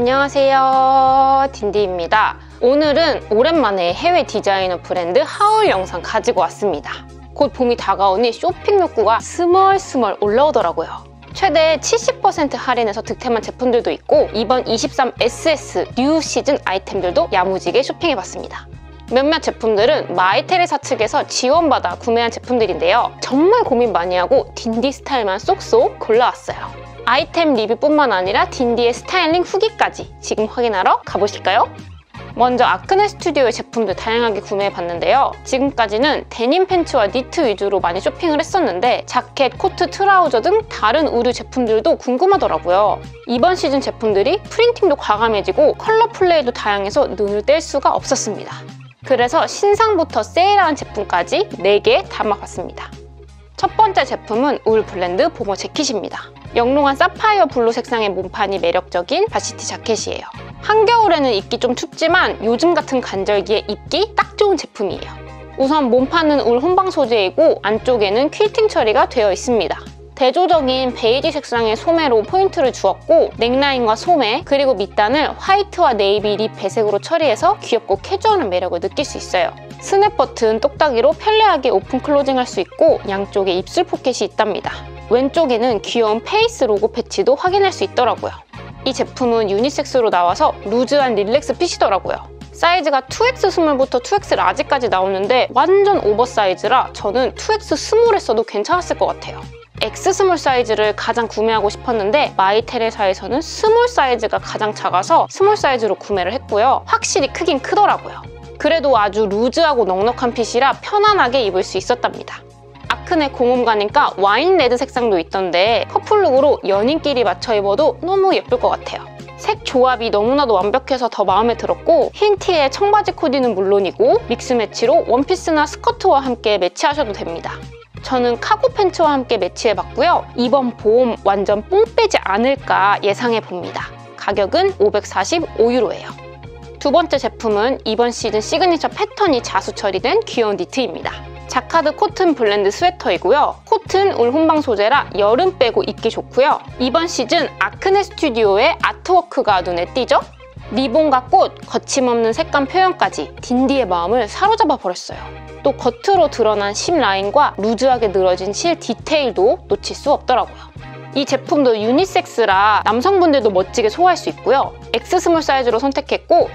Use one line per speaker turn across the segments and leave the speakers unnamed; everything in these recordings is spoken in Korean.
안녕하세요, 딘디입니다. 오늘은 오랜만에 해외 디자이너 브랜드 하울 영상 가지고 왔습니다. 곧 봄이 다가오니 쇼핑 욕구가 스멀스멀 올라오더라고요. 최대 70% 할인해서 득템한 제품들도 있고 이번 23SS 뉴 시즌 아이템들도 야무지게 쇼핑해봤습니다. 몇몇 제품들은 마이테레사 측에서 지원받아 구매한 제품들인데요. 정말 고민 많이 하고 딘디 스타일만 쏙쏙 골라왔어요. 아이템 리뷰뿐만 아니라 딘디의 스타일링 후기까지 지금 확인하러 가보실까요? 먼저 아크네 스튜디오의 제품들 다양하게 구매해봤는데요. 지금까지는 데님 팬츠와 니트 위주로 많이 쇼핑을 했었는데 자켓, 코트, 트라우저 등 다른 의류 제품들도 궁금하더라고요. 이번 시즌 제품들이 프린팅도 과감해지고 컬러 플레이도 다양해서 눈을 뗄 수가 없었습니다. 그래서 신상부터 세일한 제품까지 4개 담아봤습니다. 첫 번째 제품은 울 블렌드 보머 재킷입니다. 영롱한 사파이어 블루 색상의 몸판이 매력적인 바시티 자켓이에요. 한겨울에는 입기 좀 춥지만 요즘 같은 간절기에 입기 딱 좋은 제품이에요. 우선 몸판은 울 혼방 소재이고 안쪽에는 퀼팅 처리가 되어 있습니다. 대조적인 베이지 색상의 소매로 포인트를 주었고 넥라인과 소매 그리고 밑단을 화이트와 네이비 립 배색으로 처리해서 귀엽고 캐주얼한 매력을 느낄 수 있어요. 스냅 버튼 똑딱이로 편리하게 오픈 클로징 할 수 있고 양쪽에 입술 포켓이 있답니다. 왼쪽에는 귀여운 페이스 로고 패치도 확인할 수 있더라고요. 이 제품은 유니섹스로 나와서 루즈한 릴렉스 핏이더라고요. 사이즈가 2X 스몰부터 2X 라지까지 나오는데 완전 오버사이즈라 저는 2X 스몰 했어도 괜찮았을 것 같아요. X 스몰 사이즈를 가장 구매하고 싶었는데 마이테레사에서는 스몰 사이즈가 가장 작아서 스몰 사이즈로 구매를 했고요. 확실히 크긴 크더라고요. 그래도 아주 루즈하고 넉넉한 핏이라 편안하게 입을 수 있었답니다. 아크네 공홈가니까 와인 레드 색상도 있던데 커플룩으로 연인끼리 맞춰 입어도 너무 예쁠 것 같아요. 색 조합이 너무나도 완벽해서 더 마음에 들었고 흰 티에 청바지 코디는 물론이고 믹스 매치로 원피스나 스커트와 함께 매치하셔도 됩니다. 저는 카고 팬츠와 함께 매치해봤고요. 이번 봄 완전 뽕 빼지 않을까 예상해봅니다. 가격은 545유로예요. 두 번째 제품은 이번 시즌 시그니처 패턴이 자수 처리된 귀여운 니트입니다. 자카드 코튼 블렌드 스웨터이고요. 코튼 울 혼방 소재라 여름 빼고 입기 좋고요. 이번 시즌 아크네 스튜디오의 아트워크가 눈에 띄죠? 리본과 꽃, 거침없는 색감 표현까지 딘디의 마음을 사로잡아 버렸어요. 또 겉으로 드러난 심 라인과 루즈하게 늘어진 실 디테일도 놓칠 수 없더라고요. 이 제품도 유니섹스라 남성분들도 멋지게 소화할 수 있고요. X 스몰 사이즈로 선택했고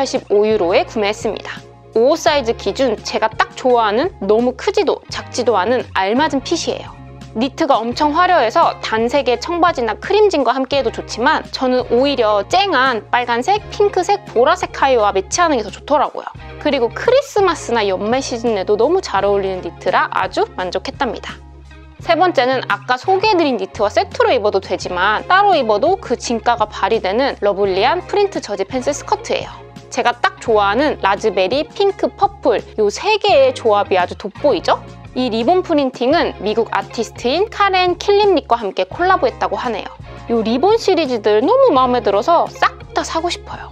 385유로에 구매했습니다. 55 사이즈 기준 제가 딱 좋아하는 너무 크지도 작지도 않은 알맞은 핏이에요. 니트가 엄청 화려해서 단색의 청바지나 크림진과 함께해도 좋지만 저는 오히려 쨍한 빨간색, 핑크색, 보라색 하의와 매치하는 게 더 좋더라고요. 그리고 크리스마스나 연말 시즌에도 너무 잘 어울리는 니트라 아주 만족했답니다. 세 번째는 아까 소개해드린 니트와 세트로 입어도 되지만 따로 입어도 그 진가가 발휘되는 러블리한 프린트 저지 팬츠 스커트예요. 제가 딱 좋아하는 라즈베리, 핑크, 퍼플 이 3개의 조합이 아주 돋보이죠? 이 리본 프린팅은 미국 아티스트인 카렌 킬림닉과 함께 콜라보했다고 하네요. 이 리본 시리즈들 너무 마음에 들어서 싹 다 사고 싶어요.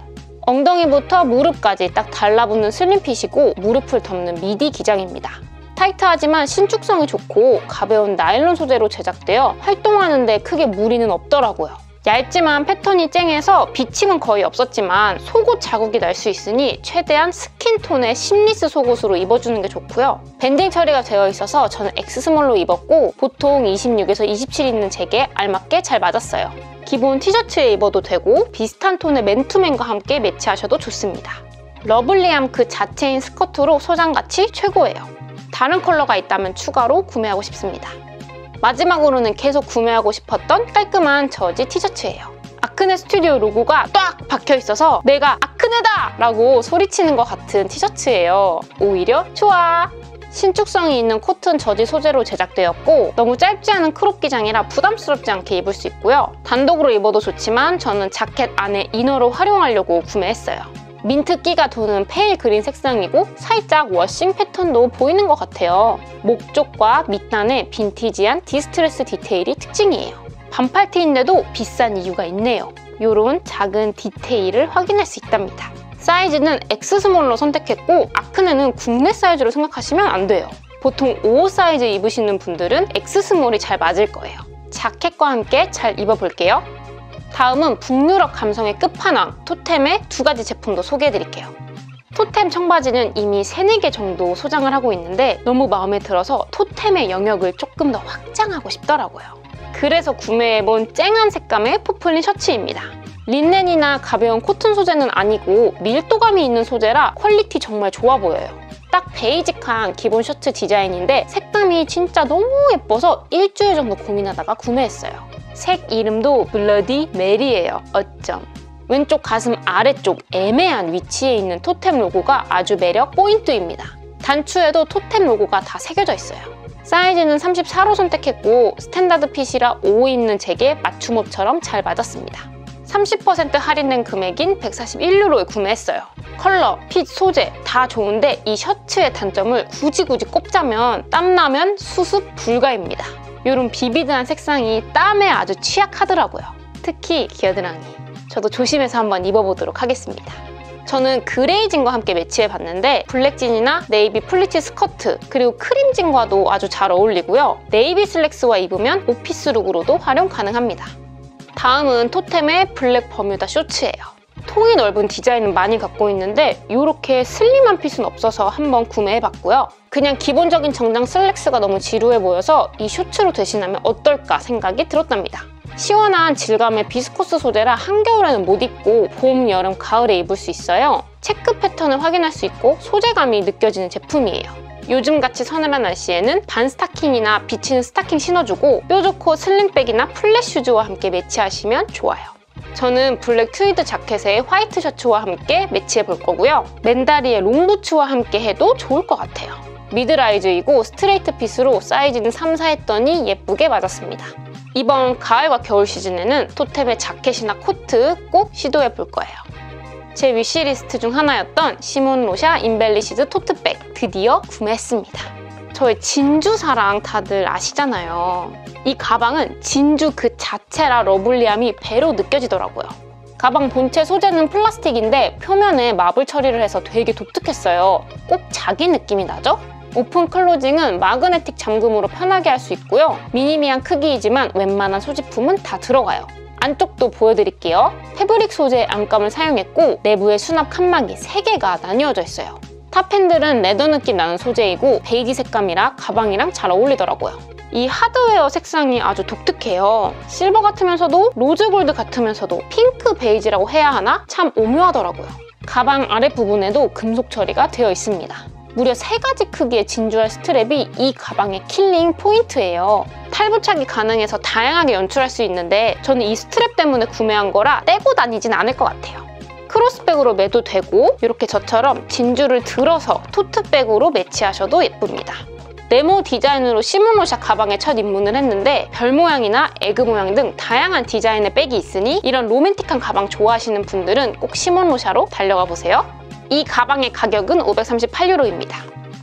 엉덩이부터 무릎까지 딱 달라붙는 슬림핏이고 무릎을 덮는 미디 기장입니다. 타이트하지만 신축성이 좋고 가벼운 나일론 소재로 제작되어 활동하는 데 크게 무리는 없더라고요. 얇지만 패턴이 쨍해서 비침은 거의 없었지만 속옷 자국이 날 수 있으니 최대한 스킨톤의 심리스 속옷으로 입어주는 게 좋고요. 밴딩 처리가 되어 있어서 저는 X스몰로 입었고 보통 26에서 27 있는 제게 알맞게 잘 맞았어요. 기본 티셔츠에 입어도 되고 비슷한 톤의 맨투맨과 함께 매치하셔도 좋습니다. 러블리함 그 자체인 스커트로 소장가치 최고예요. 다른 컬러가 있다면 추가로 구매하고 싶습니다. 마지막으로는 계속 구매하고 싶었던 깔끔한 저지 티셔츠예요. 아크네 스튜디오 로고가 딱 박혀있어서 내가 아크네다! 라고 소리치는 것 같은 티셔츠예요. 오히려 좋아! 신축성이 있는 코튼 저지 소재로 제작되었고 너무 짧지 않은 크롭 기장이라 부담스럽지 않게 입을 수 있고요. 단독으로 입어도 좋지만 저는 자켓 안에 이너로 활용하려고 구매했어요. 민트기가 도는 페일 그린 색상이고 살짝 워싱 패턴도 보이는 것 같아요. 목 쪽과 밑단에 빈티지한 디스트레스 디테일이 특징이에요. 반팔티인데도 비싼 이유가 있네요. 이런 작은 디테일을 확인할 수 있답니다. 사이즈는 X스몰로 선택했고 아크네는 국내 사이즈로 생각하시면 안 돼요. 보통 55 사이즈 입으시는 분들은 X스몰이 잘 맞을 거예요. 자켓과 함께 잘 입어볼게요. 다음은 북유럽 감성의 끝판왕, 토템의 2가지 제품도 소개해드릴게요. 토템 청바지는 이미 3, 4개 정도 소장을 하고 있는데 너무 마음에 들어서 토템의 영역을 조금 더 확장하고 싶더라고요. 그래서 구매해본 쨍한 색감의 포플린 셔츠입니다. 린넨이나 가벼운 코튼 소재는 아니고 밀도감이 있는 소재라 퀄리티 정말 좋아 보여요. 딱 베이직한 기본 셔츠 디자인인데 색감이 진짜 너무 예뻐서 일주일 정도 고민하다가 구매했어요. 색 이름도 블러디 메리예요. 어쩜. 왼쪽 가슴 아래쪽 애매한 위치에 있는 토템 로고가 아주 매력 포인트입니다. 단추에도 토템 로고가 다 새겨져 있어요. 사이즈는 34로 선택했고 스탠다드 핏이라 5 있는 제게 맞춤옷처럼 잘 맞았습니다. 30% 할인된 금액인 141유로에 구매했어요. 컬러, 핏, 소재 다 좋은데 이 셔츠의 단점을 굳이 꼽자면 땀나면 수습 불가입니다. 이런 비비드한 색상이 땀에 아주 취약하더라고요. 특히 기어드랑이. 저도 조심해서 한번 입어보도록 하겠습니다. 저는 그레이진과 함께 매치해봤는데 블랙진이나 네이비 플리츠 스커트 그리고 크림진과도 아주 잘 어울리고요. 네이비 슬랙스와 입으면 오피스 룩으로도 활용 가능합니다. 다음은 토템의 블랙 버뮤다 쇼츠예요. 통이 넓은 디자인은 많이 갖고 있는데 이렇게 슬림한 핏은 없어서 한번 구매해봤고요. 그냥 기본적인 정장 슬랙스가 너무 지루해 보여서 이 쇼츠로 대신하면 어떨까 생각이 들었답니다. 시원한 질감의 비스코스 소재라 한겨울에는 못 입고 봄, 여름, 가을에 입을 수 있어요. 체크 패턴을 확인할 수 있고 소재감이 느껴지는 제품이에요. 요즘같이 서늘한 날씨에는 반 스타킹이나 비치는 스타킹 신어주고 뾰족코 슬링백이나 플랫 슈즈와 함께 매치하시면 좋아요. 저는 블랙 트위드 자켓에 화이트 셔츠와 함께 매치해볼 거고요. 맨다리에 롱부츠와 함께 해도 좋을 것 같아요. 미드라이즈이고 스트레이트 핏으로 사이즈는 3, 4 했더니 예쁘게 맞았습니다. 이번 가을과 겨울 시즌에는 토템의 자켓이나 코트 꼭 시도해볼 거예요. 제 위시리스트 중 하나였던 시몬 로샤 인벨리시드 토트백 드디어 구매했습니다. 저의 진주 사랑 다들 아시잖아요. 이 가방은 진주 그 자체라 러블리함이 배로 느껴지더라고요. 가방 본체 소재는 플라스틱인데 표면에 마블 처리를 해서 되게 독특했어요. 꼭 자기 느낌이 나죠? 오픈 클로징은 마그네틱 잠금으로 편하게 할 수 있고요. 미니미한 크기이지만 웬만한 소지품은 다 들어가요. 안쪽도 보여드릴게요. 패브릭 소재의 안감을 사용했고 내부에 수납 칸막이 3개가 나뉘어져 있어요. 탑 핸들은 레더 느낌 나는 소재이고 베이지 색감이라 가방이랑 잘 어울리더라고요. 이 하드웨어 색상이 아주 독특해요. 실버 같으면서도 로즈골드 같으면서도 핑크 베이지라고 해야 하나? 참 오묘하더라고요. 가방 아랫부분에도 금속 처리가 되어 있습니다. 무려 3가지 크기의 진주알 스트랩이 이 가방의 킬링 포인트예요. 탈부착이 가능해서 다양하게 연출할 수 있는데 저는 이 스트랩 때문에 구매한 거라 떼고 다니진 않을 것 같아요. 크로스백으로 매도 되고 이렇게 저처럼 진주를 들어서 토트백으로 매치하셔도 예쁩니다. 네모 디자인으로 시몬로샤 가방에 첫 입문을 했는데 별 모양이나 에그 모양 등 다양한 디자인의 백이 있으니 이런 로맨틱한 가방 좋아하시는 분들은 꼭 시몬로샤로 달려가 보세요. 이 가방의 가격은 538유로입니다.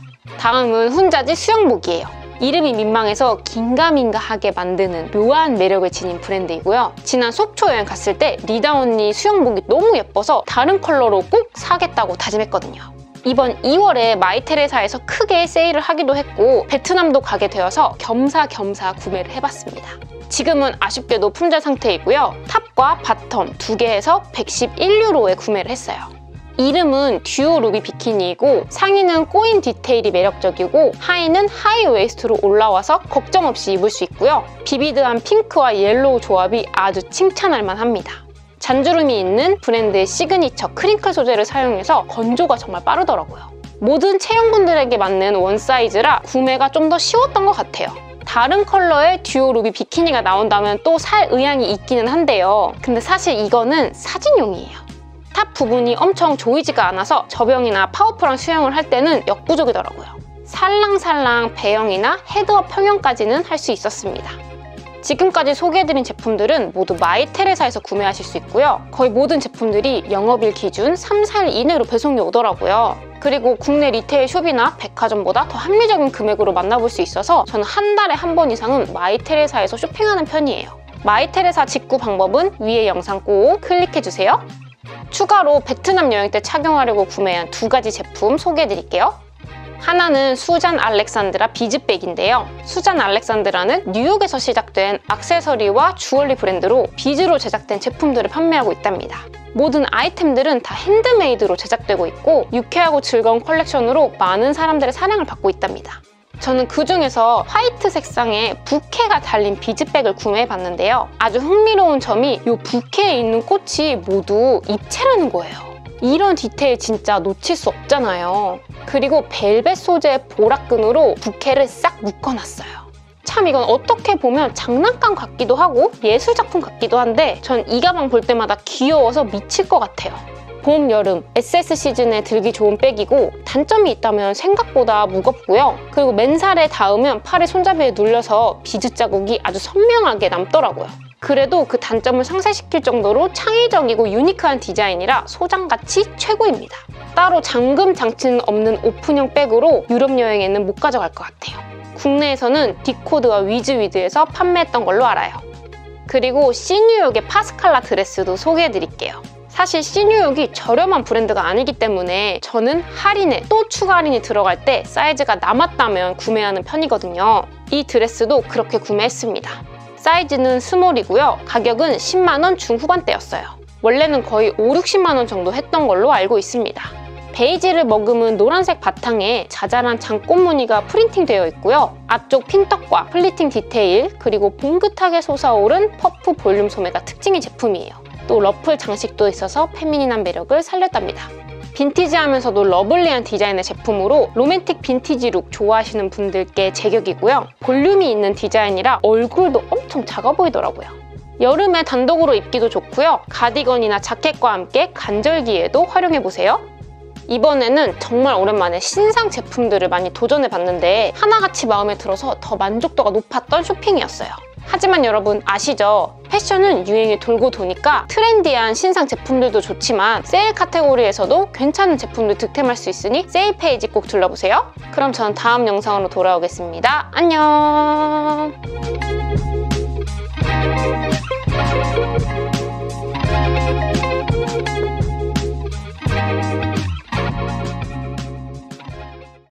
다음은 훈자지 수영복이에요. 이름이 민망해서 긴가민가하게 만드는 묘한 매력을 지닌 브랜드이고요. 지난 속초 여행 갔을 때 리다 언니 수영복이 너무 예뻐서 다른 컬러로 꼭 사겠다고 다짐했거든요. 이번 2월에 마이테레사에서 크게 세일을 하기도 했고 베트남도 가게 되어서 겸사겸사 구매를 해봤습니다. 지금은 아쉽게도 품절 상태이고요. 탑과 바텀 2개 해서 111유로에 구매를 했어요. 이름은 듀오 루비 비키니이고 상의는 꼬인 디테일이 매력적이고 하의는 하이 웨이스트로 올라와서 걱정 없이 입을 수 있고요. 비비드한 핑크와 옐로우 조합이 아주 칭찬할 만합니다. 잔주름이 있는 브랜드의 시그니처 크링클 소재를 사용해서 건조가 정말 빠르더라고요. 모든 체형분들에게 맞는 원 사이즈라 구매가 좀 더 쉬웠던 것 같아요. 다른 컬러의 듀오 루비 비키니가 나온다면 또 살 의향이 있기는 한데요. 근데 사실 이거는 사진용이에요. 탑 부분이 엄청 조이지가 않아서 접영이나 파워풀한 수영을 할 때는 역부족이더라고요. 살랑살랑 배영이나 헤드업 평영까지는 할 수 있었습니다. 지금까지 소개해드린 제품들은 모두 마이테레사에서 구매하실 수 있고요. 거의 모든 제품들이 영업일 기준 3, 4일 이내로 배송이 오더라고요. 그리고 국내 리테일 숍이나 백화점보다 더 합리적인 금액으로 만나볼 수 있어서 저는 한 달에 한 번 이상은 마이테레사에서 쇼핑하는 편이에요. 마이테레사 직구 방법은 위에 영상 꼭 클릭해주세요. 추가로 베트남 여행 때 착용하려고 구매한 2가지 제품 소개해드릴게요. 하나는 수잔 알렉산드라 비즈백인데요. 수잔 알렉산드라는 뉴욕에서 시작된 액세서리와 주얼리 브랜드로 비즈로 제작된 제품들을 판매하고 있답니다. 모든 아이템들은 다 핸드메이드로 제작되고 있고 유쾌하고 즐거운 컬렉션으로 많은 사람들의 사랑을 받고 있답니다. 저는 그중에서 화이트 색상의 부케가 달린 비즈백을 구매해봤는데요. 아주 흥미로운 점이 이 부케에 있는 꽃이 모두 입체라는 거예요. 이런 디테일 진짜 놓칠 수 없잖아요. 그리고 벨벳 소재의 보라끈으로 부케를 싹 묶어놨어요. 참 이건 어떻게 보면 장난감 같기도 하고 예술작품 같기도 한데 전 이 가방 볼 때마다 귀여워서 미칠 것 같아요. 봄, 여름, SS 시즌에 들기 좋은 백이고 단점이 있다면 생각보다 무겁고요. 그리고 맨살에 닿으면 팔의 손잡이에 눌려서 비즈 자국이 아주 선명하게 남더라고요. 그래도 그 단점을 상쇄시킬 정도로 창의적이고 유니크한 디자인이라 소장가치 최고입니다. 따로 잠금 장치는 없는 오픈형 백으로 유럽 여행에는 못 가져갈 것 같아요. 국내에서는 디코드와 위즈위드에서 판매했던 걸로 알아요. 그리고 시뉴욕의 파스칼라 드레스도 소개해드릴게요. 사실 시뉴욕이 저렴한 브랜드가 아니기 때문에 저는 할인에 또 추가 할인이 들어갈 때 사이즈가 남았다면 구매하는 편이거든요. 이 드레스도 그렇게 구매했습니다. 사이즈는 스몰이고요. 가격은 10만 원 중후반대였어요. 원래는 거의 5, 60만 원 정도 했던 걸로 알고 있습니다. 베이지를 머금은 노란색 바탕에 자잘한 장꽃 무늬가 프린팅되어 있고요. 앞쪽 핀턱과 플리팅 디테일, 그리고 봉긋하게 솟아오른 퍼프 볼륨 소매가 특징의 제품이에요. 또 러플 장식도 있어서 페미닌한 매력을 살렸답니다. 빈티지하면서도 러블리한 디자인의 제품으로 로맨틱 빈티지 룩 좋아하시는 분들께 제격이고요. 볼륨이 있는 디자인이라 얼굴도 엄청 작아 보이더라고요. 여름에 단독으로 입기도 좋고요. 가디건이나 자켓과 함께 간절기에도 활용해보세요. 이번에는 정말 오랜만에 신상 제품들을 많이 도전해봤는데 하나같이 마음에 들어서 더 만족도가 높았던 쇼핑이었어요. 하지만 여러분 아시죠? 패션은 유행이 돌고 도니까 트렌디한 신상 제품들도 좋지만 세일 카테고리에서도 괜찮은 제품들 득템할 수 있으니 세일 페이지 꼭 둘러보세요. 그럼 저는 다음 영상으로 돌아오겠습니다. 안녕!